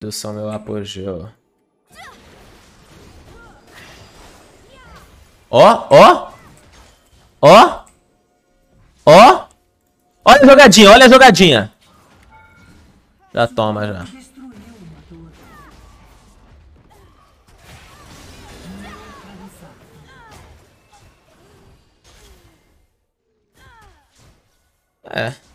São meu apogeu. Ó, ó. Ó. Ó. Olha a jogadinha, olha a jogadinha. Já toma, já. É.